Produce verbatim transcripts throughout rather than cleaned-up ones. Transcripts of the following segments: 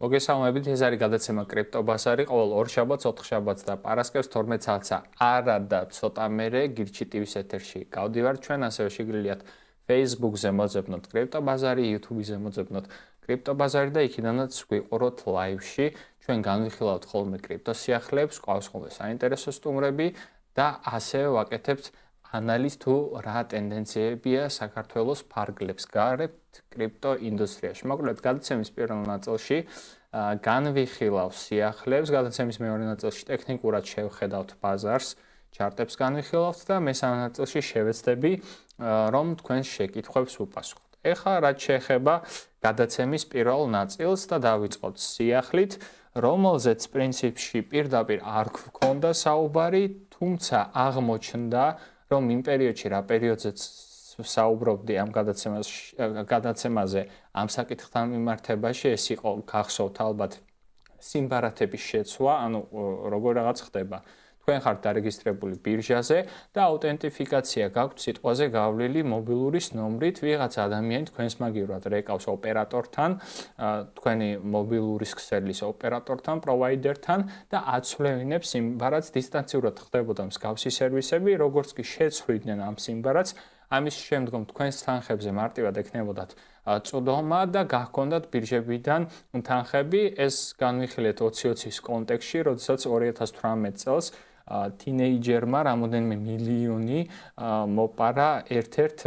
მოგესალმებით, ეს არის გადაცემა კრიპტო ბაზარი, ყოველ ორ შაბათს, ოთხ შაბათს და პარასკევს თორმეტ საათსა. არა და ცოტა მერე გირჩი ტივის ეთერში გავდივართ ჩვენ, ასევე შეგიძლიათ Facebook-ზე მოძებნოთ კრიპტო ბაზარი, YouTube-ზე მოძებნოთ კრიპტო ბაზარი და იქიდანაც გვიყუროთ ლაივში. ჩვენ განვიხილავთ ხოლმე კრიპტო სიახლეებს, ყავს ხოლმე საინტერესო სტუმრები და ასევე ვაკეთებთ ანალიზ თუ რა ტენდენციებია საქართველოს ფარგლებს გარეთ კრიპტო ინდუსტრიაში. მოკლედ, გადაცემის პირველ ნაწილში განვიხილავ სიახლეებს, გადაცემის მეორე ნაწილში ტექნიკურად შევხედავთ ბაზარს, ჩარტებს განვიხილავთ და მესამე ნაწილში შევეცდები, რომ თქვენს შეკითხვებს ვუპასუხოთ. ეხლა რაც შეეხება გადაცემის პირველ ნაწილს და დავიწყოთ სიახლით, რომელზეც პრინციპში პირდაპირ არ გვქონდა საუბარი, თუმცა აღმოჩნდა, რომ იმ პერიოდში რა პერიოდზეც საუბრობდი ამ გადაცემაზე, ამ საკითხთან მიმართებაში, ეს იყო გახსოვთ ალბათ სიმბარათების შეცვლა, ანუ როგორ რაღაც ხდება. თქვენ ხართ დარეგისტრირებული ბირჟაზე და აუთენტიფიკაცია გაქვთ სიტყვაზე გავლილი მობილურის ნომრით, ვიღაც ადამიანი თქვენს მაგივრად რეკავს ოპერატორთან, თქვენი მობილურის ქსელის ოპერატორთან, პროვაიდერთან და აცვლევინებს სიმბარათს. დისტანციურად ხდებოდა მსგავსი სერვისები, როგორც კი შეცვლიდნენ ამ სიმბარათს, ამის შემდგომ თქვენს თანხებზე მარტივად ექნებოდათ წვდომა და გახქონდათ ბირჟებიდან თანხები. ეს განვიხილეთ ოცი ოცის კონტექსტში, როდესაც ორი ათას თვრამეტ წელს თინეიჯერმა რამოდენიმე მილიონი მოპარა ერთ-ერთ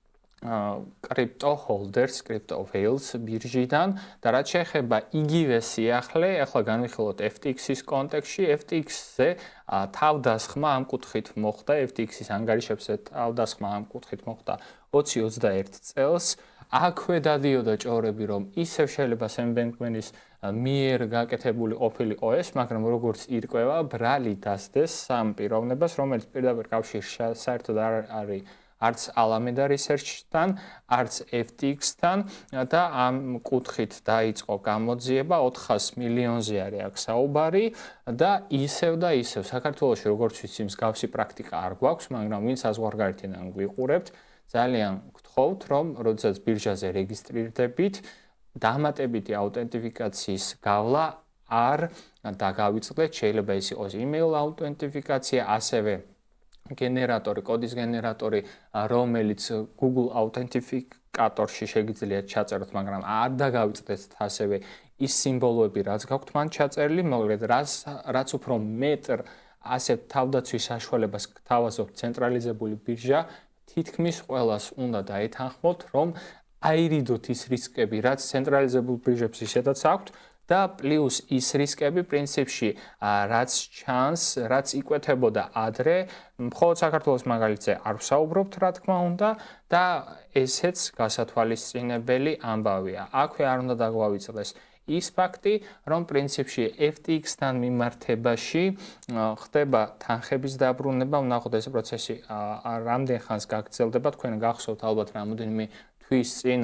კრიპტო ჰოლდერს, კრიპტო ვეილს ბირჟიდან და რაც შეეხება იგივე სიახლე, ახლა განვიხილოთ F T X-ის კონტექსტში, F T X-ზე თავდასხმა ამ კუთხით მოხდა, F T X-ის ანგარიშებზე თავდასხმა ამ კუთხით მოხდა ოცი ოცდაერთ წელს. აქვე დადიოდა ჭორები, რომ ისევ შეიძლება სემ ბენკმენის მიერ გაკეთებული ყოფილიყო ეს, მაგრამ როგორც ირკვევა, ბრალი დასდეს სამ პიროვნებას, რომელიც პირდაპირ კავშირში საერთოდ არ არის არც ალამედა რისერჩთან, არც F T X-თან და ამ კუთხით დაიწყო გამოძიება, ოთხას მილიონზე არის აქ საუბარი და ისევ და ისევ საქართველოში როგორც ვიცი, მსგავსი პრაქტიკა არ გვაქვს, მაგრამ ვინც საზღვარგარეთიდან გვიყურებთ, ძალიან გთხოვთ, რომ როდესაც ბირჟაზე რეგისტრირდებით, დამატებითი აუთენტიფიკაციის გავლა არ დაგავიწყდეთ. შეიძლება ის იყოს email აუთენტიფიკაცია, ასევე გენერატორი, კოდის გენერატორი, რომელიც Google აუთენტიფიკატორში შეგიძლიათ ჩაწეროთ, მაგრამ არ დაგავიწყდეთ ასევე ის სიმბოლოები, რაც გაქვთ მან ჩაწერილი, მოკლედ რაც რაც უფრო მეტრ ასე თავდაცვის საშუალებას გთავაზობთ ცენტრალიზებული ბირჟა, თითქმის ყველას უნდა დაეთანხმოთ, რომ აირიდოთ ის რისკები, რაც ცენტრალიზებულ ბირჟებს ისედაც აქვთ და პლუს ის რისკები პრინციპში, რაც ჩანს, რაც იკვეთებოდა ადრე, მხოლოდ საქართველოს მაგალითზე არ ვსაუბრობთ, რა თქმა უნდა, და ესეც გასათვალისწინებელი ამბავია. აქვე არ უნდა დაგვავიწყდეს ის ფაქტი, რომ პრინციპში F T X-თან მიმართებაში ხდება თანხების დაბრუნება, ვნახოთ ეს პროცესი რამდენ ხანს გაგრძელდება, თქვენ გახსოვთ ალბათ რამოდენიმე თვის წინ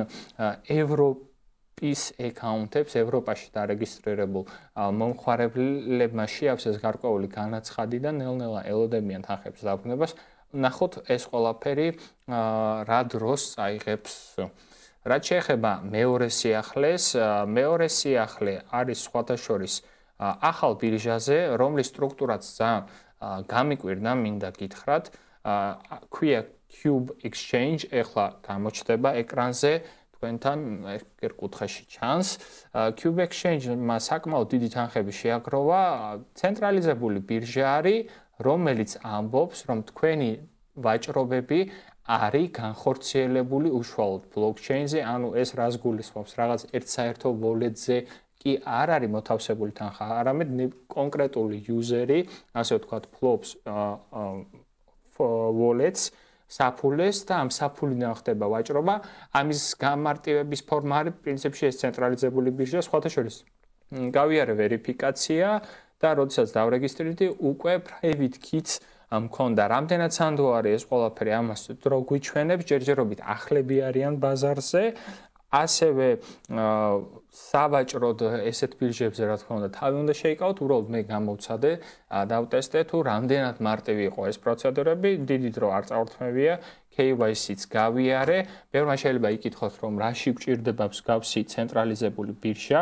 ევროპის აკაუნტებს, ევროპაში დარეგისტრირებულ მომხმარებლებმა შეავსეს გარკვეული განაცხადი და ნელ-ნელა ელოდებიან თანხების დაბრუნებას. ვნახოთ ეს ყველაფერი რა დროს წაიღებს. რაც შეეხება მეორე სიახლეს, მეორე სიახლე არის სხვათაშორის ახალ ბირჟაზე, რომლის სტრუქტურაც ძალიან გამიკვირდა, მინდა გითხრათ, ქვია Cube.exchange, ეხლა გამოჩნდება ეკრანზე, თქვენთან ერთ კუთხეში ჩანს. Cube.exchange-მა საკმაოდ დიდი თანხები შეაგროვა, ცენტრალიზებული ბირჟა არის, რომელიც ამბობს, რომ თქვენი ვაჭრობები არის განხორციელებული უშუალოდ ბლოკჩეინზე, ანუ ეს რას გულისხმობს, რაღაც ერთსაერთო wallet-ზე კი არ არის მოთავსებული თანხა, არამედ კონკრეტული იუზერი, ასე ვთქვათ, ფლობს wallets, საფულეს და ამ საფულიდან ხდება ვაჭრობა. ამის გამარტივების ფორმა არის პრინციპში ეს ცენტრალიზებული ბირჟა, სხვათა შორის გავიარე ვერიფიკაცია და როდესაც დავრეგისტრირდი, უკვე private keys მქონდა. რამდენად სანდო არის ეს ყველაფერი, ამას დრო გვიჩვენებს, ჯერჯერობით ახლები არიან ბაზარზე, ასევე სავაჭროდ ესეთ ბირჟებზე რა თქმა უნდა თავი უნდა შეიკავოთ, უბრალოდ მე გამოვცადე, დავტესტე თუ რამდენად მარტივი იყო ეს პროცედურები, დიდი დრო არ წავრთმევია, K Y C-ც გავიარე, ბევრმა შეიძლება იკითხოთ, რომ რაში გვჭირდება მსგავსი ცენტრალიზებული ბირჟა.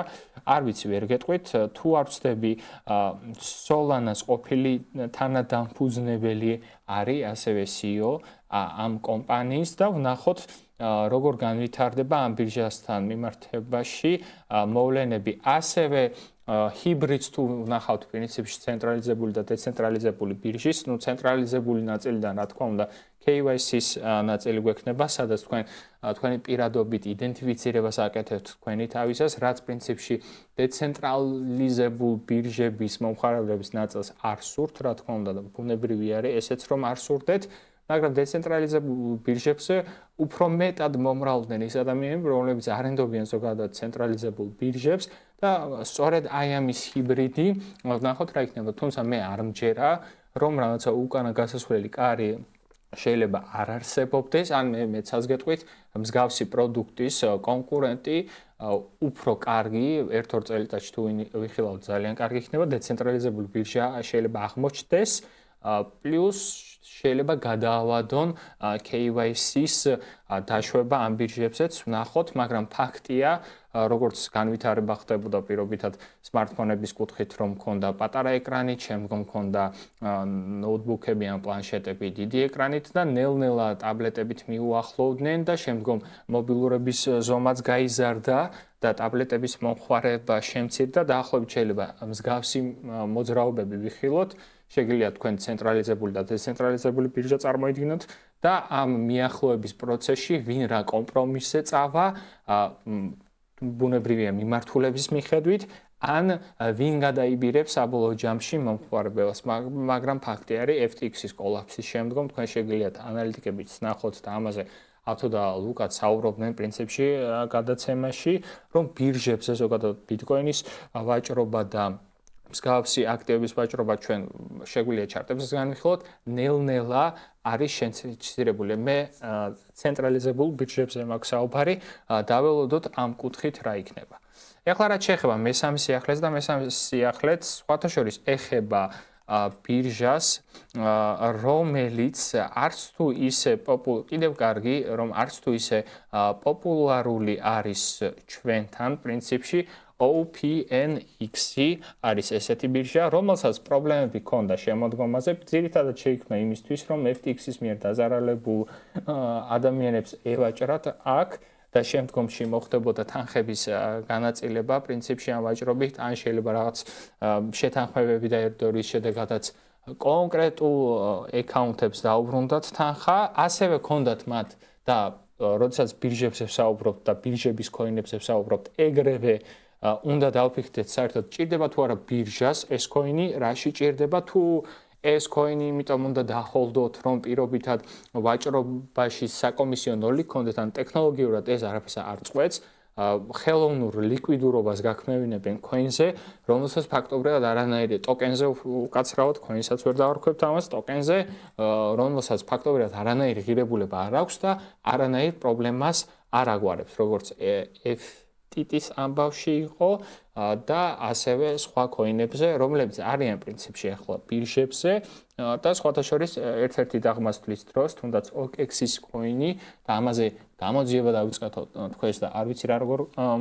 არ ვიცი ვერ გეტყვით თუ არ ვწდები სოლანას ყოფილი თანადამფუძნებელი არის ასევე სი ი ო ამ კომპანიის და ვნახოთ როგორ განვითარდება ამ ბირჟასთან მიმართებაში მოვლენები ასევე ჰიბრიდს თუ ვნახავთ პრინციპში ცენტრალიზებული და დეცენტრალიზებული ბირჟის, ну ცენტრალიზებული ნაწილიდან რა თქმა უნდა კეი ვაი სის ნაწილი გვექნება, სადაც თქვენ თქვენი პირადობით იდენტიფიცირებას აკეთებთ თქვენი თავისას, რაც პრინციპში დეცენტრალიზებულ ბირჟების მომხმარებლების ნაწილს არ სურთ, რა თქმა უნდა, ბუნებრივი არის ესეც რომ არ სურდეთ. მაგრამ დეცენტრალიზებულ ბირჟებზე უფრო მეტად მომრავლდნენ ის ადამიანები, რომლებიც არენდობიან ზოგადად ცენტრალიზებულ ბირჟებს და სწორედ აი ამის ჰიბრიდი, ვნახოთ რა იქნება, თუმცა მე არ მჯერა, რომ რაღაცა უკანა გასასვლელი კარი შეიძლება არ არსებობდეს, ან მე მეცაც გეტყვით, მსგავსი პროდუქტის კონკურენტი უფრო კარგი, ერთ-ორ წელიწადში თუ ვიხილავთ ძალიან კარგი იქნება, დეცენტრალიზებული ბირჟა შეიძლება აღმოჩნდეს, პლუს შეიძლება გადაავადონ კეი ვაი სის დაშვება ამ ბირჟებზეც ვნახოთ, მაგრამ ფაქტია, როგორც განვითარება ხდებოდა პირობითად smartphone-ების კუთხით, რომ მქონდა პატარა ეკრანით, შემდგომ მქონდა ნოუთბუქები ან პლანშეტები დიდი ეკრანით და ნელ-ნელა ტაბლეტებით მიუახლოვდნენ და შემდგომ მობილურების ზომაც გაიზარდა და ტაბლეტების მომხმარება შემცირდა და დაახლოებით შეიძლება მსგავსი მოძრაობები ვიხილოთ. Შეგიძლიათ თქვენ ცენტრალიზებული და დეცენტრალიზებული ბირჟა წარმოიდგინოთ და ამ მიახლოების პროცესში ვინ რა კომპრომისზე წავა, ბუნებრივია მიმართულების მიხედვით, ან ვინ გადაიბირებს საბოლოო ჯამში მომხმარებელს, მაგრამ ფაქტი არის ეფ თი ექს-ის კოლაფსის შემდგომ თქვენ შეგიძლიათ ანალიტიკებით ნახოთ და ამაზე ავთო და ლუკაც საუბრობდნენ პრინციპში გადაცემაში, რომ ბირჟებზე ზოგადად ბიტკოინის ვაჭრობა და მსგავსი აქტივების ვაჭრობა ჩვენ შეგვიძლია ჩარტებს განვიხილოთ, ნელ-ნელა არის შემცირებული. მე ცენტრალიზებულ ბირჟებზე მაქვს საუბარი, დაველოდოთ ამ კუთხით რა იქნება. ეხლა რაც შეეხება მესამე სიახლეს და მესამე სიახლეც სხვათა შორის ეხება ბირჟას, რომელიც არც თუ ისე კიდევ კარგი, რომ არც თუ ისე პოპულარული არის ჩვენთან პრინციპში, O P N X-ი არის ესეთი ბირჟა, რომელსაც პრობლემები ჰქონდა შემოდგომაზე, ძირითადად შეიქმნა იმისთვის, რომ ეფ თი ექს-ის მიერ დაზარალებულ ადამიანებს ევაჭრათ აქ და შემდგომში მოხდებოდა თანხების განაწილება პრინციპში ამ ვაჭრობით, ან შეიძლება რაღაც შეთანხმებები და ერთდროის შედეგადაც კონკრეტულ აკაუნტებს დაუბრუნდათ თანხა, ასევე ჰქონდათ მათ და როდესაც ბირჟებზე ვსაუბრობთ და ბირჟების კოინებზე ვსაუბრობთ, ეგრევე უნდა დავფიქრდეთ საერთოდ ჭირდება თუ არა ბირჟას ეს კოინი, რაში ჭირდება თუ ეს კოინი, იმიტომ უნდა დაჰოლდოთ, რომ პირობითად ვაჭრობაში საკომისიო ნოლი გქონდეთ, ან ტექნოლოგიურად ეს არაფერს არ წყვეტს, ხელოვნურ ლიკვიდურობას გაქმევინებენ კოინზე, რომელსაც ფაქტობრივად არანაირი ტოკენზე უკაცრავად კოინსაც ვერ დავარქვებთ ამას ტოკენზე, რომელსაც ფაქტობრივად არანაირი ღირებულება არ აქვს და არანაირ პრობლემას არ აგვარებს, როგორც F T X-ის ამბავში იყო და ასევე სხვა კოინებზე, რომლებიც არიან პრინციპში ახლა ბირჟებზე და სხვათა შორის ერთ-ერთი დაღმასვლის დროს, თუნდაც O P N X-ის კოინი და ამაზე გამოძიება დავიწყეთო თქვენს და არ ვიცი რა როგორ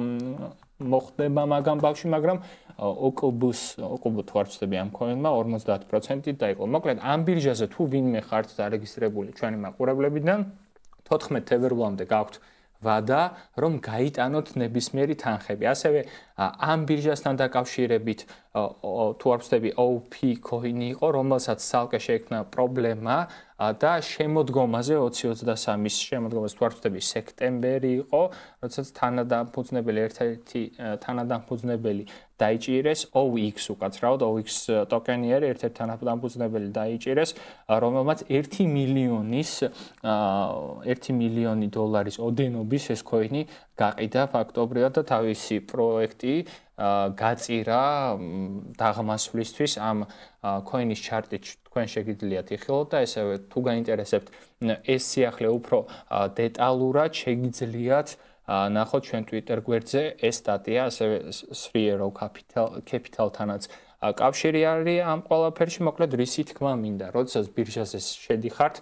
მოხდება მაგამ ბავში, მაგრამ O K B-ს, O K B თუ არ ვწდები ამ კოინმა ორმოცდაათ პროცენტით დაიწყო. მოკლედ ამ ბირჟაზე თუ ვინმე ხართ დარეგისტრირებული ჩვენი მაყურებლებიდან, თოთხმეტ თებერვალამდე გაქვთ ვადა, რომ გაიტანოთ ნებისმიერი თანხები. ასევე ამ ბირჟასთან დაკავშირებით თუ არ ვწდები O P კოინი იყო, რომელსაც ცალკე შეექმნა პრობლემა და შემოდგომაზე ოცი ოცდასამის შემოდგომაზე თუ არ ვწდები სექტემბერი იყო, როდესაც თანადამფუძნებელი ერთ-ერთი თანადამფუძნებელი დაიჭირეს O X უკაცრავად O X ტოკენი არის ერთ-ერთი თანადამფუძნებელი დაიჭირეს, რომელმაც ერთი მილიონის ერთი მილიონი დოლარის ოდენობის ეს კოინი გაყიდა ფაქტობრივად და თავისი პროექტი გაწირა დაღმასვლისთვის ამ კოინის ჩარტი თქვენ შეგიძლიათ იხილოთ და ესევე თუ გაინტერესებთ ეს სიახლე უფრო დეტალურად შეგიძლიათ ნახოთ ჩვენ Twitter გვერდზე ეს სტატია, ასევე three arrow capital-თანაც კავშირი არის ამ ყველაფერში, მოკლედ რისი თქმა მინდა, როდესაც ბირჟაზე შედიხართ,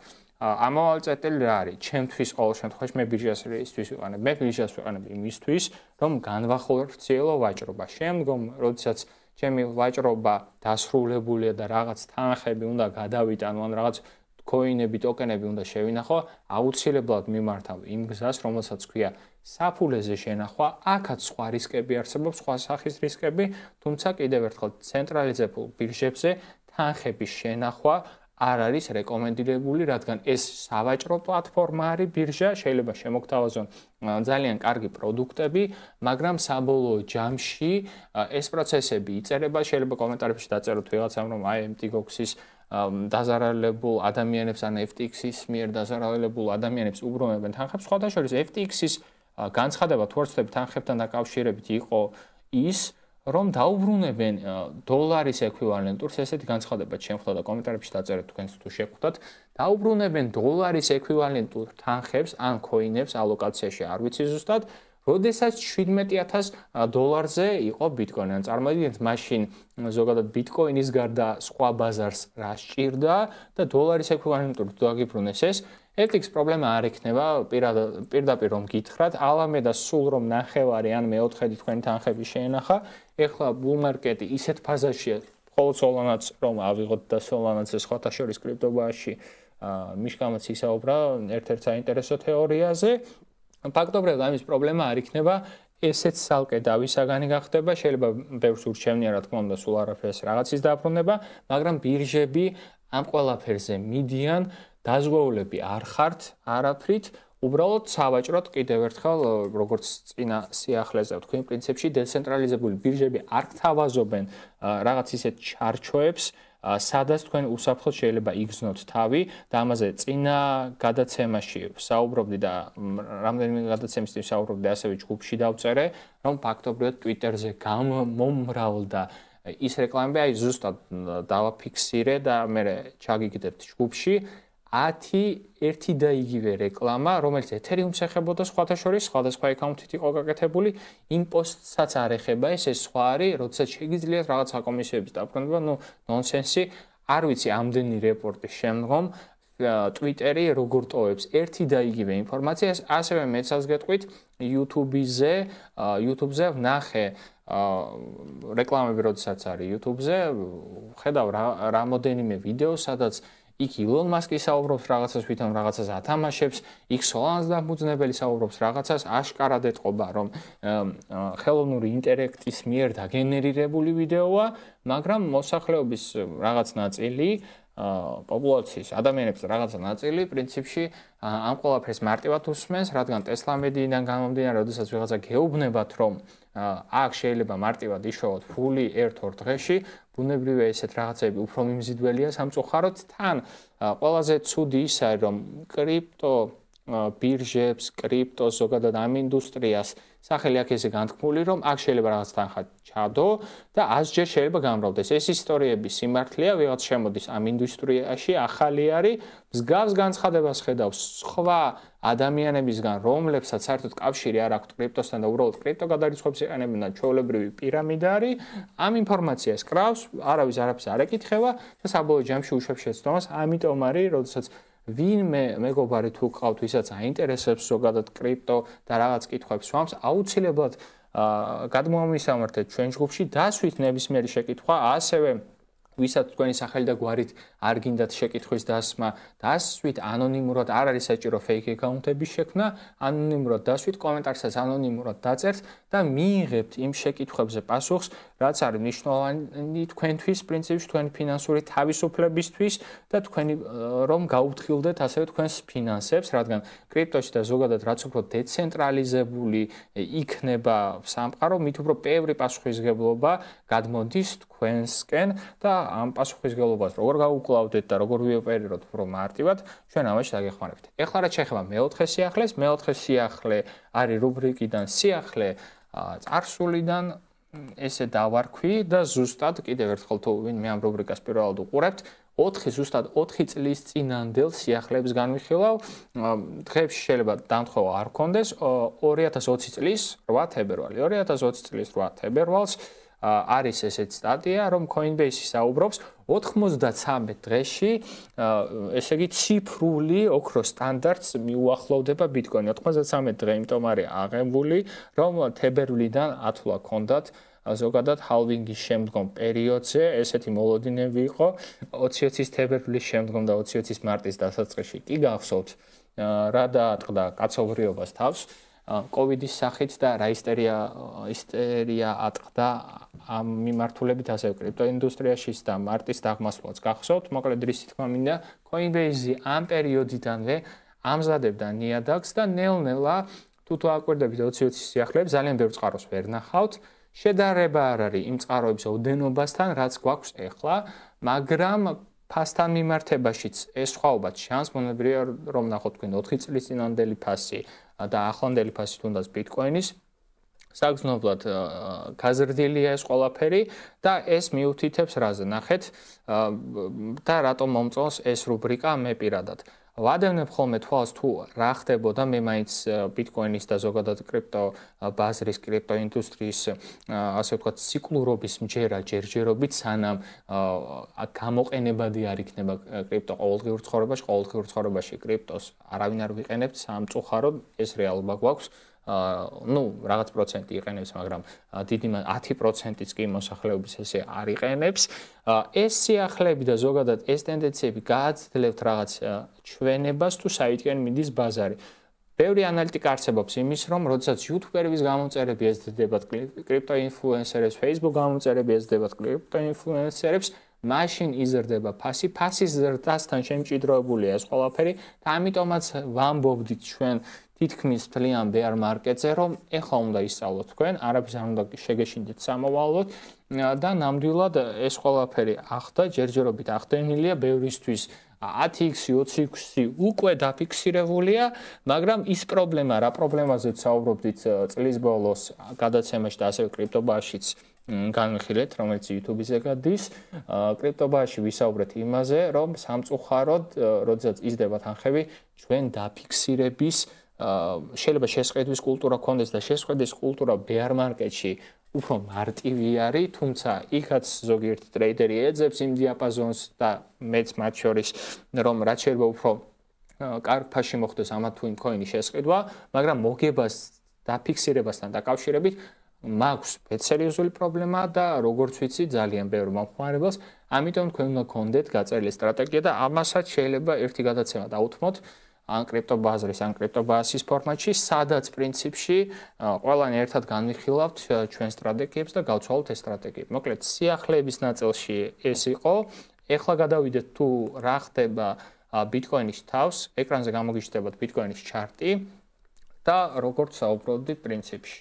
ამავალი წერტილი რა არის? ჩემთვის ყოველ შემთხვევაში მე ბირჟას ისთვის ვიყანებ. მე ბირჟას ვიყანებ იმისთვის, რომ განვახორციელო ვაჭრობა. შემდგომ, როდესაც ჩემი ვაჭრობა დასრულებულია და რაღაც თანხები უნდა გადავიტანო, ან რაღაც კოინები, ტოკენები უნდა შევინახო, აუცილებლად მიმართავ იმ გზას, რომელსაც ქვია საფულეზე შენახვა. აქაც სხვა რისკები არსებობს, სხვა სახის რისკები, თუმცა კიდევ ერთხელ ცენტრალიზებულ ბირჟებზე თანხების შენახვა არ არის რეკომენდირებული, რადგან ეს სავაჭრო პლატფორმა არის ბირჟა, შეიძლება შემოგთავაზონ ძალიან კარგი პროდუქტები, მაგრამ საბოლოო ჯამში ეს პროცესები იწერება, შეიძლება კომენტარებში დაწეროთ ვიღაცამ, რომ აი ემ ტი გოქსის დაზარალებულ ადამიანებს ან ეფ ტი ექს-ის მიერ დაზარალებულ ადამიანებს უბრუნებენ თანხებს. სხვათა შორის ეფ ტი ექს-ის განცხადება თუ არ ვცდები თანხებთან დაკავშირებით იყო ის, რომ დაუბრუნებენ დოლარის ექვივალენტურს, ესეთი განცხადება შემხლა და კომენტარებში დაწერეთ თქვენს თუ შეხვდათ, დაუბრუნებენ დოლარის ექვივალენტურ თანხებს ან კოინებს ალოკაციაში არ ვიცი ზუსტად, როდესაც შვიდმეტი ათას დოლარზე იყო ბიტკოინი. ან წარმოიდგინეთ, მაშინ ზოგადად ბიტკოინის გარდა სხვა ბაზარს რა სჭირდა და დოლარის ექვივალენტური თუ აგიბრუნეს ეს, ეფ ტი ექს პრობლემა არ ექნება, პირდაპირ რომ გითხრათ, ალამე და სულ რომ ნახევარი ან მეოთხედი თქვენი თანხები შეენახა, ეხლა ბულ მარკეტი ისეთ ფაზაშია, მხოლოდ სოლანაც რომ ავიღოთ და სოლანაც სხვათა შორის კრიპტობაში მიშკამაც ისაუბრა ერთ-ერთ საინტერესო თეორიაზე. ფაქტობრივად ამის პრობლემა არ იქნება, ესეც ცალკე დავისაგანი გახდება, შეიძლება ბევრს ურჩევნია რა თქმა უნდა სულ არაფერს რაღაცის დაბრუნება, მაგრამ ბირჟები ამ ყველაფერზე მიდიან, დაზღვეულები არ ხართ არაფრით, უბრალოდ სავაჭროდ კიდევ ერთხელ როგორც წინა სიახლეზე ვთქვი, პრინციპში დეცენტრალიზებული ბირჟები არ გთავაზობენ რაღაც ისეთ ჩარჩოებს, სადაც თქვენ უსაფრთხოდ შეიძლება იგრძნოთ თავი და ამაზე წინა გადაცემაში ვსაუბრობდი და რამდენიმე გადაცემისთვის ვსაუბრობდი, ასევე ჯგუფში დავწერე, რომ ფაქტობრივად Twitter-ზე გამომრავლდა ის რეკლამები, აი ზუსტად დავაფიქსირე და მე ჩაგიგდებთ ჯგუფში ათი ერთი და იგივე რეკლამა, რომელიც ეთერიუმს ეხებოდა სხვათა შორის, სხვადასხვა აკაუნთით იყო გაკეთებული, იმ პოსტსაც არ ეხება, ეს ეს სხვა არის, როდესაც შეგიძლიათ რაღაც საკომისიების დაბრუნება, ნუ ნონსენსი, არ ვიცი ამდენი რეპორტის შემდგომ Twitter-ი როგორ ტოვებს ერთი და იგივე ინფორმაციას, ასევე მეცას გეტყვით YouTube-ზე, YouTube-ზე ვნახე რეკლამები, როდესაც არის YouTube-ზე, ხედავ რამოდენიმე ვიდეო, სადაც იქ ილონ მასკი საუბრობს რაღაცას, ვითომ რაღაცას ათამაშებს, იქ სოლანას დამფუძნებელი საუბრობს რაღაცას, აშკარად ეტყობა, რომ ხელოვნური ინტელექტის მიერ დაგენერირებული ვიდეოა, მაგრამ მოსახლეობის რაღაც ნაწილი, პოპულაციის ადამიანების რაღაცა ნაწილი პრინციპში ამ ყველაფერს მარტივად უსმენს, რადგან Tesla მედიიდან გამომდინარე, როდესაც ვიღაცა გეუბნებათ, რომ აქ შეიძლება მარტივად იშოვოთ ფული ერთ-ორ დღეში, ბუნებრივია ესეთ რაღაცები უფრო მიმზიდველია სამწუხაროდ, თან ყველაზე ცუდი ის არის, რომ კრიპტო ბირჟებს, კრიპტოს, ზოგადად ამ ინდუსტრიას სახელი აქვს ესე განთქმული, რომ აქ შეიძლება რაღაც თანხა ჩადო და ასჯერ შეიძლება გამრავლდეს. ეს ისტორიები სიმართლეა, ვიღაც შემოდის ამ ინდუსტრიაში, ახალი არის, მსგავს განცხადებას ხედავს სხვა ადამიანებისგან, რომლებსაც საერთოდ კავშირი არ აქვთ კრიპტოსთან და უბრალოდ კრიპტო გადარიცხვებს იყენებენ და ჩვეულებრივი პირამიდა არის, ამ ინფორმაციას კრავს, არავის არაფერს არ ეკითხება და საბოლოო ჯამში უშვებს შეცდომას, ამიტომ არის, როდესაც ვინმე მეგობარი თუ ყავთ, ვისაც აინტერესებს ზოგადად კრიპტო და რაღაც კითხვებს ვამს, აუცილებლად გადმოვამისამართეთ ჩვენ ჯგუფში, დასვით ნებისმიერი შეკითხვა, ასევე ვისაც თქვენი სახელი და გვარით არ გინდათ შეკითხვის დასმა, დასვით ანონიმურად, არ არის საჭირო fake აკაუნტების შექმნა, ანონიმურად დასვით, კომენტარსაც ანონიმურად დაწერთ და მიიღებთ იმ შეკითხვებზე პასუხს, რაც არის მნიშვნელოვანი თქვენთვის, პრინციპში თქვენი ფინანსური თავისუფლებისთვის და თქვენი რომ გაუფრთხილდეთ ასევე თქვენს ფინანსებს, რადგან კრიპტოში და ზოგადად რაც უფრო დეცენტრალიზებული იქნება სამყარო, მით უფრო ბევრი პასუხისმგებლობა გადმოდის თქვენსკენ და ამ პასუხისმგებლობას როგორ გაუკლავდეთ და როგორ ვიოპერიროთ უფრო მარტივად, ჩვენ ამაში დაგეხმარებით. ეხლა რაც შეეხება მეოთხე სიახლეს, მეოთხე სიახლე არის რუბრიკიდან სიახლე წარსულიდან ესე დავარქვი და ზუსტად კიდევ ერთხელ თუ ვინმე ამ რუბრიკას პირველად უყურებთ, ოთხი ზუსტად ოთხი წლის წინანდელ სიახლეებს განვიხილავ. დღეებში შეიძლება დამთხოვა არ გქონდეს, ორი ათას ოცი წლის რვა თებერვალი. ორი ათას ოცი წლის რვა თებერვალს არის ესეთ სტატია, რომ Coinbase-ი საუბრობს ოცდამეცხრამეტ დღეში, ესე იგი ციფრული ოქროს სტანდარტს მიუახლოვდება ბიტკოინი. ოცდამეცხრამეტ დღე იმიტომ არის აღებული, რომ თებერვლიდან ათვლა ჰქონდათ ზოგადად ჰალვინგის შემდგომ პერიოდზე ესეთი მოლოდინები იყო ოცი ოცის თებერვლის შემდგომ და ოცი ოცის მარტის დასაწყისში კი გახსოვთ რა დაატყდა კაცობრიობას თავს კოვიდის სახით და რა ისტერია ისტერია ატყდა ამ მიმართულებით ასევე კრიპტო ინდუსტრიაში და მარტის დაღმასვლაც გახსოვთ მოკლედ რისი თქმა მინდა Coinbase-ი ამ პერიოდიდანვე ამზადებდა ნიადაგს და ნელ-ნელა თუ თუ აკვირდებით ოცი ოცის სიახლეებს ძალიან ბევრ წყაროს ვერ ნახავთ შედარება არ არის იმ წყაროების ოდენობასთან რაც გვაქვს ეხლა მაგრამ ფასთან მიმართებაშიც ეს სხვაობაც ჩანს მონებრივია რომ ნახოთ თქვენ ოთხი წლის წინანდელი ფასი და ახლანდელი ფასი თუნდაც ბიტკოინის საგრძნობლად გაზრდილია ეს ყველაფერი და ეს მიუთითებს რაზე ნახეთ და რატომ მომწონს ეს რუბრიკა მე პირადად ვადევნებ ხოლმე თვალს თუ რა ხდებოდა მე მაინც ბიტკოინის და ზოგადად კრიპტო ბაზრის კრიპტო ინდუსტრიის ასე ვთქვათ ციკლურობის მჯერა ჯერჯერობით სანამ გამოყენებადი არ იქნება კრიპტო ყოველდღიურ ცხოვრებაში ყოველდღიურ ცხოვრებაში კრიპტოს არავინ არ ვიყენებთ სამწუხაროდ ეს რეალობა გვაქვს ну რაღაც პროცენტი იყენებს მაგრამ დიდი ათი პროცენტიც კი მოსახლეობის ესე არ იყენებს ეს სიახლეები და ზოგადად ეს ტენდენციები გააძლევთ რაღაც ჩვენებას თუ საითკენ მიდის ბაზარი ბევრი ანალიტიკა არსებობს იმის რომ როდესაც YouTube-ების გამოწერები ეძებათ კრიპტო ინფლუენსერებს Facebook გამოწერები ეძებათ კრიპტო ინფლუენსერებს მაშინ იზრდება ფასი ფასის ზრდასთან შემჭიდროებულია ეს ყველაფერი და ამიტომაც ვამბობდით ჩვენ თითქმის თლიან bear market-ზე რომ ეხლა უნდა ისწავლოთ თქვენ, არაფერს არ უნდა შეგეშინდეთ სამომავლოდ და ნამდვილად ეს ყველაფერი ახდა, ჯერჯერობით ახდენილია ბევრისთვის ათი ექვსი ოცი ექვსი უკვე დაფიქსირებულია, მაგრამ ის პრობლემა, რა პრობლემაზეც საუბრობდით წლის ბოლოს გადაცემაში და ასევე კრიპტობაშიც განვიხილეთ, რომელიც YouTube-ზე გადის, კრიპტობაში ვისაუბრეთ იმაზე, რომ სამწუხაროდ, როდესაც იზრდება თანხები, ჩვენ დაფიქსირების შეიძლება შესყიდვის კულტურა ქონდეს და შესყიდვის კულტურა bear market-ში უფრო მარტივი არის, თუმცა იქაც ზოგიერთი ტრეიდერი ეძებს იმ დიაპაზონს და მეც მათ შორის რომ რაც შეიძლება უფრო კარგ ფასში მოხდეს ამა თუ იმ კოინის შესყიდვა, მაგრამ მოგებას დაფიქსირებასთან დაკავშირებით მაქვს სერიოზული პრობლემა და როგორც ვიცი ძალიან ბევრ მომხმარებელს, ამიტომ თქვენ უნდა გქონდეთ გაწერილი სტრატეგია და ამასაც შეიძლება ერთი გადაცემა დავუთმოთ ან კრიპტო ბაზრის, ან კრიპტო ბაზის ფორმატში, სადაც პრინციპში ყველანი ერთად განვიხილავთ ჩვენ სტრატეგიებს და გავცვალოთ ეს სტრატეგიები. მოკლედ, სიახლეების ნაწილში ეს იყო. ეხლა გადავიდეთ თუ რა ხდება ბიტკოინის თავს, ეკრანზე გამოგიჩნდებათ ბიტკოინის ჩარტი და როგორც საუბრობდით პრინციპში.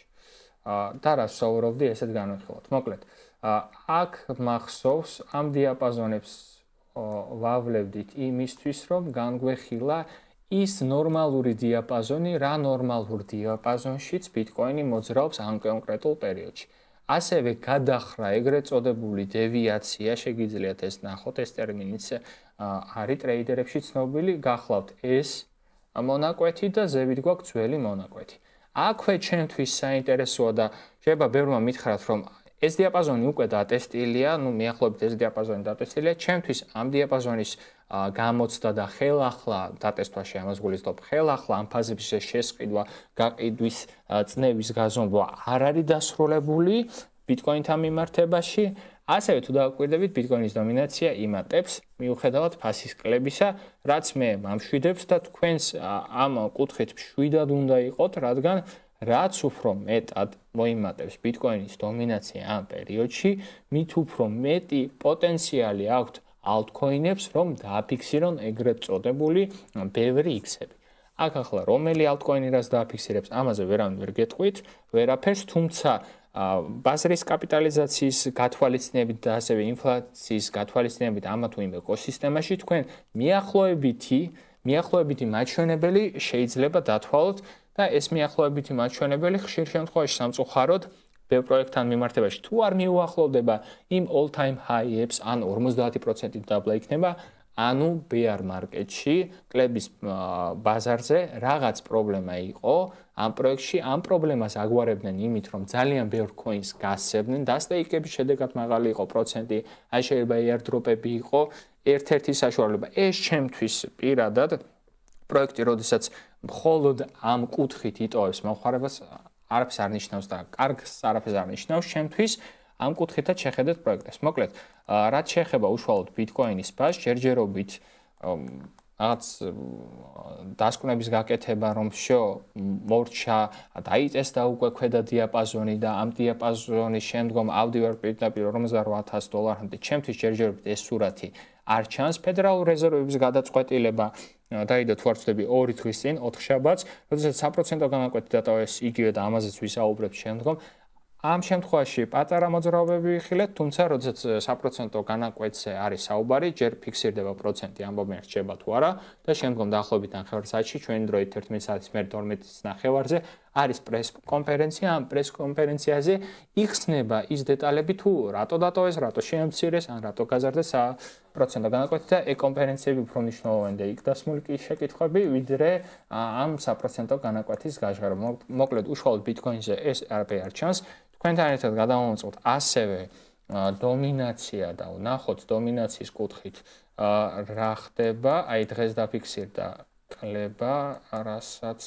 და რა საუბრობდი, ესეთ განვიხილავთ. მოკლედ, აქ მახსოვს ამ დიაპაზონებს ვავლევდით იმისთვის, რომ განგვეხილა ის ნორმალური დიაპაზონი, რა ნორმალურ დიაპაზონშიც ბიტკოინი მოძრაობს ამ კონკრეტულ პერიოდში. ასევე გადახრა ეგრეთ წოდებული დევიაცია, შეგიძლიათ ეს ნახოთ, ეს ტერმინიც არის ტრეიდერებში ცნობილი, გახლავთ ეს მონაკვეთი და ზევით გვაქვს ძველი მონაკვეთი. აქვე ჩვენთვის საინტერესოა და შეიძლება ბევრმა მითხრათ, რომ ეს დიაპაზონი უკვე დატესტილია, ну, მიახლოებით ეს დიაპაზონი დატესტილია, ჩემთვის ამ დიაპაზონის გამოცდა და ხელახლა დატესტვაში ამას გულისხმობ, ხელახლა ამ ფაზების შესყიდვა, გაყიდვის წნევის გაზომვა არ არის დასრულებული ბიტკოინთან მიმართებაში, ასევე თუ დავაკვირდებით, ბიტკოინის დომინაცია იმატებს მიუხედავად ფასის კლებისა, რაც მე მამშვიდებს და თქვენს ამ კუთხით მშვიდად უნდა იყოთ, რადგან რაც უფრო მეტად მოიმატებს ბიტკოინის დომინაცია ამ პერიოდში, მით უფრო მეტი პოტენციალი აქვთ altcoin-ებს, რომ დააფიქსირონ ეგრეთ წოდებული ბევრი X-ები. აქ ახლა რომელი altcoin-ი რას დააფიქსირებს, ამაზე ვერავინ ვერ გეტყვით, ვერაფერს, თუმცა ბაზრის კაპიტალიზაციის გათვალისწინებით და ასევე ინფლაციის გათვალისწინებით ამა თუ იმ ეკოსისტემაში თქვენ მიახლოებითი, მიახლოებითი მაჩვენებელი შეიძლება დათვალოთ და ეს მიახლოებითი მაჩვენებელი ხშირ შემთხვევაში სამწუხაროდ ბევრ პროექტთან მიმართებაში თუ არ მიუახლოვდება იმ all time high-ებს, ან ორმოცდაათი პროცენტით დაბლა იქნება, ანუ bear market-ში, კლების ბაზარზე რაღაც პრობლემა იყო, ამ პროექტში, ამ პრობლემას აგვარებდნენ იმით, რომ ძალიან ბევრ coins გასცემდნენ, დასტეიკების შედეგად მაღალი იყო პროცენტი, აი შეიძლება airdrop-ები იყო, ერთ-ერთი საშუალება. ეს ჩემთვის პირადად პროექტი, როდესაც მხოლოდ ამ კუთხით იტოვებს მომხმარებას, არაფერს არ ნიშნავს და კარგს არაფერს არ ნიშნავს ჩემთვის. ამ კუთხითაც შეხედეთ პროექტებს. მოკლედ, რაც შეეხება უშუალოდ ბიტკოინის ბაზს, ჯერჯერობით რაღაც დასკვნების გაკეთება, რომ შო მორჩა, დაიწესდა უკვე ქვედა დიაპაზონი და ამ დიაპაზონის შემდგომ ავდივარ პირდაპირ ორმოცდაოთხ ათას დოლარამდე. ჩემთვის ჯერჯერობით ეს სურათი არ ჩანს. ფედერალური რეზერვების გადაწყვეტილება დაიდო თუ არ ვცდები ორი თვის წინ, ოთხ შაბათს, როდესაც საპროცენტო განაკვეთი დატოვეს იგივე და ამაზეც ვისაუბრებთ შემდგომ. ამ შემთხვევაში პატარა მოძრაობები ვიხილეთ, თუმცა როდესაც საპროცენტო განაკვეთზე არის საუბარი, ჯერ ფიქსირდება პროცენტი ამბობენ რჩება თუ არა და შემდგომ დაახლოებით ნახევარ საათში ჩვენი დროით თერთმეტ საათის მერე თორმეტის ნახევარზე არის პრეს კონფერენცია. ამ პრეს კონფერენციაზე იხსნება ის დეტალები თუ რატო დატოვეს, რატო შეამცირეს, ან რატო გაზარდეს საპროცენტო განაკვეთი და ეგ კონფერენციები უფრო მნიშვნელოვანი და იქ დასმული კი შეკითხვები, ვიდრე ამ საპროცენტო განაკვეთის გაჟღერება. მოკლედ, უშუალოდ ბიტკოინზე ეს არაფერი არ ჩანს. თქვენთან ერთად გადავამოწმოთ ასევე დომინაცია და ვნახოთ დომინაციის კუთხით რა ხდება. აი დღეს დაფიქსირდა კლება, რასაც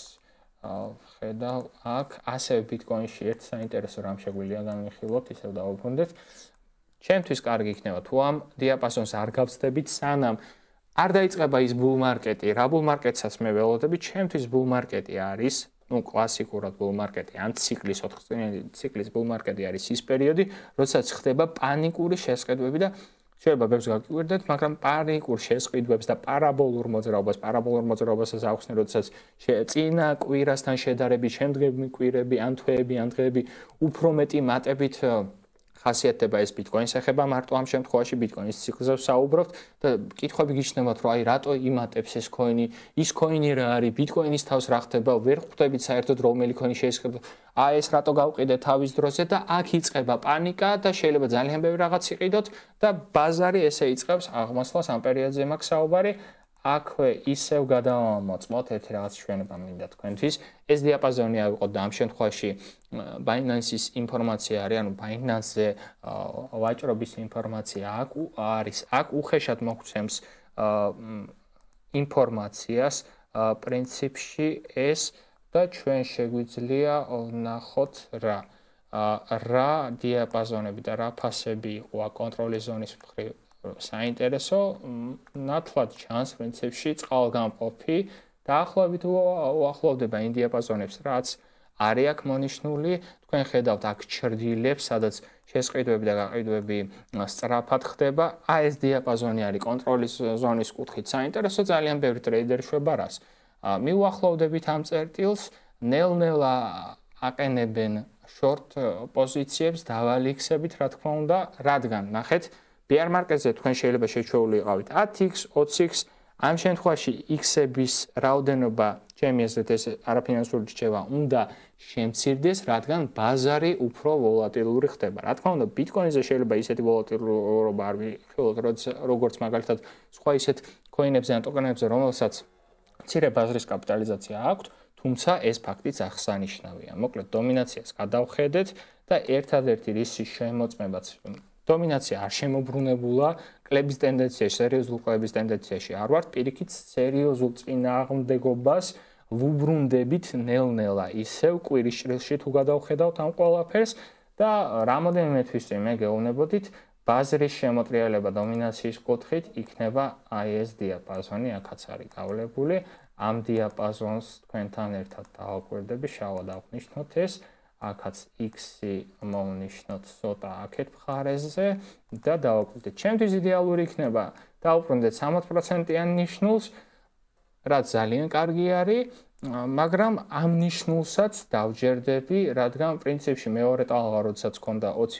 ხედავ აქ, ასევე ბიტკოინში ერთ საინტერესო რამ შეგვიძლია განვიხილოთ, ისევ დავუბრუნდეთ. ჩემთვის კარგი იქნება თუ ამ დიაპაზონს არ გავწდებით, სანამ არ დაიწყება ის bull market-ი. რა bull market-საც მე ველოდები, ჩემთვის bull market-ი არის ну კლასიკურად bull market-ი, ან ციკლის ოთხწლიანი ციკლის bull market-ი არის ის პერიოდი, როდესაც ხდება პანიკური შესყიდვები და შეიძლება ბევრს გაგიკვირდეთ, მაგრამ პანიკურ შესყიდვებს და პარაბოლურ მოძრაობას, პარაბოლურ მოძრაობასაც ახსნე, როდესაც წინა კვირასთან შედარებით შემდგომი კვირები, ან თვეები, ან დღეები უფრო მეტი მატებით ხასიათდება ეს ბიტკოინს ეხება მარტო ამ შემთხვევაში ბიტკოინის ციკლზე ვსაუბრობთ და კითხვები გიჩნდებათ, რომ აი რატო იმატებს ეს coin-ი, ის coin-ი რა არის, ბიტკოინის თავს რა ხდება, ვერ ხვდებით საერთოდ რომელი coin-ი შეისხება. აი ეს რატო გავყიდე თავის დროზე და აქ იწყება პანიკა და შეიძლება ძალიან ბევრი რაღაც იყიდოთ და ბაზარი ესე იწყებს აღმასვლას ამ პერიოდზე მაქვს საუბარი. აქვე ისევ გადავამოწმოთ ერთი რაღაც ჩვენება მინდა თქვენთვის. ეს დიაპაზონი ავიღოთ და ამ შემთხვევაში Binance-ის ინფორმაცია არის, ანუ Binance-ზე ვაჭრობის ინფორმაცია აქ არის. აქ უხეშად მოგვცემს ინფორმაციას პრინციპში ეს და ჩვენ შეგვიძლია ვნახოთ რა რა დიაპაზონები და რა ფასები იყო კონტროლის ზონის მხრივ საინტერესო, ნათლად ჩანს პრინციპში წყალგამყოფი დაახლოებით უახლოვდება იმ დიაპაზონებს, რაც არის აქ მონიშნული. თქვენ ხედავთ აქ ჩრდილებს, სადაც შესყიდვები და გაყიდვები სწრაფად ხდება. აი ეს დიაპაზონი არის კონტროლის ზონის კუთხით საინტერესო, ძალიან ბევრი ტრეიდერი შვება რას. მიუახლოვდებით ამ წერტილს, ნელ-ნელა აყენებენ short პოზიციებს დავალიქსებით, რა თქმა უნდა, რადგან ნახეთ bear market-ზე თქვენ შეიძლება შეჩვეული იყავით ათი ექს, ოცი ექს, ამ შემთხვევაში X-ების რაოდენობა ჩემი აზრით ეს არაფინანსური რჩევა უნდა შემცირდეს, რადგან ბაზარი უფრო ვოლატილური ხდება. რა თქმა უნდა, ბიტკოინზე შეიძლება ისეთი ვოლატილურობა არ ვიხილოთ, როგორც მაგალითად სხვა ისეთ coin-ებზე ან ტოკენებზე, რომელსაც მცირე ბაზრის კაპიტალიზაცია აქვთ, თუმცა ეს ფაქტიც აღსანიშნავია. მოკლედ, დომინაციას გადავხედეთ და ერთადერთი რისი შემოწმებაც დომინაცია არ შემოbrunებულა, კლების ტენდენციაში, სერიოზულ კლების ტენდენციაში არ ვართ, პირიქით სერიოზულ წინააღმდეგობას ვუბრუნდებით ნელ-ნელა ისევ კვირის ჭრილში თუ გადავხედავთ ამ ყველაფერს და რამოდენიმე თვის წინ მე გეუბნებოდით, ბაზრის შემოტრიალება დომინაციის კუთხით იქნება აი ეს დიაპაზონი, აქაც არის გავლებული. ამ დიაპაზონს თქვენთან ერთად დავაკვირდები, შავად ავნიშნოთ ეს. აქაც X-ი მოვნიშნოთ ცოტა აქეთ მხარეზე და დავაკვირდეთ. ჩემთვის იდეალური იქნება დავუბრუნდეთ სამოც პროცენტიან ნიშნულს, რაც ძალიან კარგი არის, მაგრამ ამ ნიშნულსაც დავჯერდები, რადგან პრინციპში მეორე ტალღა, როდესაც ქონდა ოცი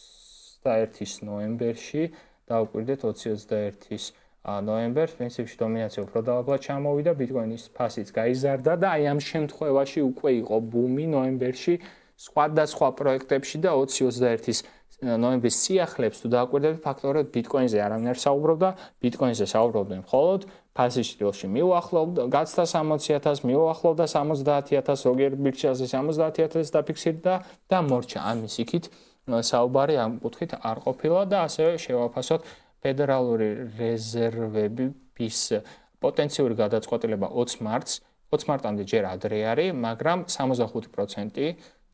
ოცდაერთის ნოემბერში, დავაკვირდეთ ოცი ოცდაერთის ნოემბერს, პრინციპში დომინაცია უფრო დავალ ჩამოვიდა, ბიტკოინის ფასიც გაიზარდა და აი ამ შემთხვევაში უკვე იყო ბუმი ნოემბერში სხვადასხვა პროექტებში და ოცი ოცდაერთის ნოემბრის სიახლეებს თუ დააკვირდებით, ფაქტობრივად ბიტკოინზე არავინ არ საუბრობდა, ბიტკოინზე საუბრობდნენ მხოლოდ ფასის ჭრილში მიუახლოვდა გაცდა სამოცი ათასს, მიუახლოვდა სამოცდაათი ათასს, ზოგიერთ ბირჟაზე სამოცდაათი ათასს დაფიქსირდა და მორჩა. ამის იქით საუბარი ამ კუთხით არ ყოფილა და ასევე შევაფასოთ ფედერალური რეზერვების პოტენციური გადაწყვეტილება ოცი მარტს, ოცი მარტამდე ჯერ ადრე არის, მაგრამ სამოცდახუთი პროცენტი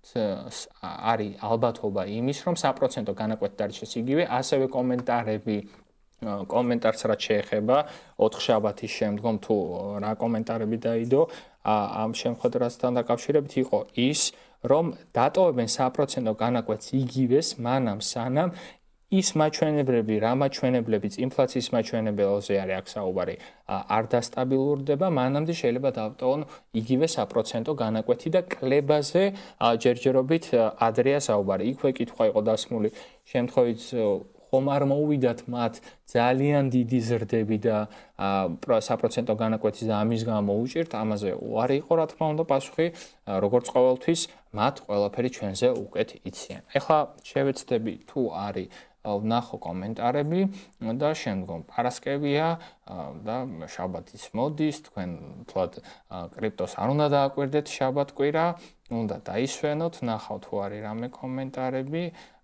არის ალბათობა იმის, რომ საპროცენტო განაკვეთი დარჩეს იგივე, ასევე კომენტარები კომენტარს რაც შეეხება ოთხშაბათის შემდგომ თუ რა კომენტარები დაიდო ამ შემთხვევასთან დაკავშირებით იყო ის, რომ დატოვებენ საპროცენტო განაკვეთს იგივეს მანამ სანამ ის მაჩვენებლები, რა მაჩვენებლებიც ინფლაციის მაჩვენებელზე არის აქ საუბარი, არ დასტაბილურდება, მანამდე შეიძლება დავტოვონ იგივე საპროცენტო განაკვეთი და კლებაზე ჯერჯერობით ადრეა საუბარი. იქვე კითხვა იყო დასმული შემთხვევით ხომ არ მოუვიდათ მათ ძალიან დიდი ზრდები და საპროცენტო განაკვეთის და ამის გამო უჭირთ, ამაზე უარი იყო რა თქმა უნდა პასუხი, როგორც ყოველთვის მათ ყველაფერი ჩვენზე უკეთ იციან. ეხლა შევეცდები თუ არის ვნახო კომენტარები და შემდგომ პარასკევია და შაბათის მოდის, თქვენ თლად კრიპტოს არ უნდა დააკვირდეთ შაბათ-კვირა, უნდა დაისვენოთ, ნახავთ თუ არის რამე კომენტარები,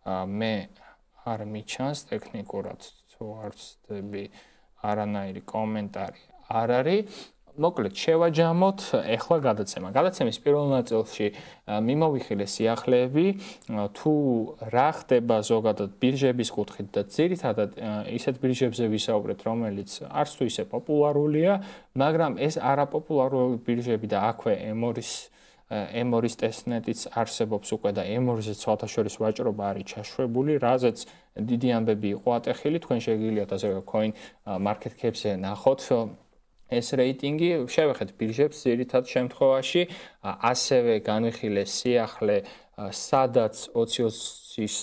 მე არ მიჩანს ტექნიკურად თუ არ ვცდები არანაირი კომენტარი არ არის. მოკლედ შევაჯამოთ ეხლა გადაცემა. გადაცემის პირველ ნაწილში მიმოვიხილე სიახლეები, თუ რა ხდება ზოგადად ბირჟების კუთხით და ძირითადად ისეთ ბირჟებზე ვისაუბრეთ, რომელიც არც თუ ისე პოპულარულია, მაგრამ ეს არაპოპულარული ბირჟები და აქვე ემორის ემორის ტესტნეტიც არსებობს უკვე და ემორზე ცალთაშორის ვაჭრობა არის ჩაშვებული, რაზეც დიდი ამბები იყო ატეხილი, თქვენ შეგიძლიათ ასევე coin market cap-ზე ნახოთ ეს რეიტინგი, შევეხეთ ბირჟებს ძირითად შემთხვევაში, ასევე განვიხილე სიახლე, სადაც ოცი ოცის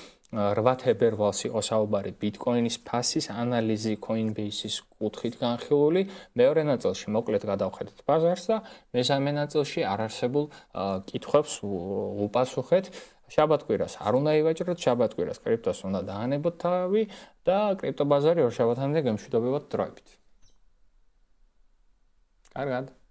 რვა თებერვალს იყო საუბარი ბიტკოინის ფასის ანალიზი Coinbase-ის კუთხით განხილული, მეორე ნაწილში მოკლედ გადავხედეთ ბაზარს და მესამე ნაწილში არარსებულ კითხვებს უპასუხეთ. შაბათ-კვირას არ უნდა ივაჭროთ, შაბათ-კვირას კრიპტოს უნდა დაანებოთ თავი და კრიპტო ბაზარი ორ შაბათამდე გემშვიდობებად დროებით. კარგად.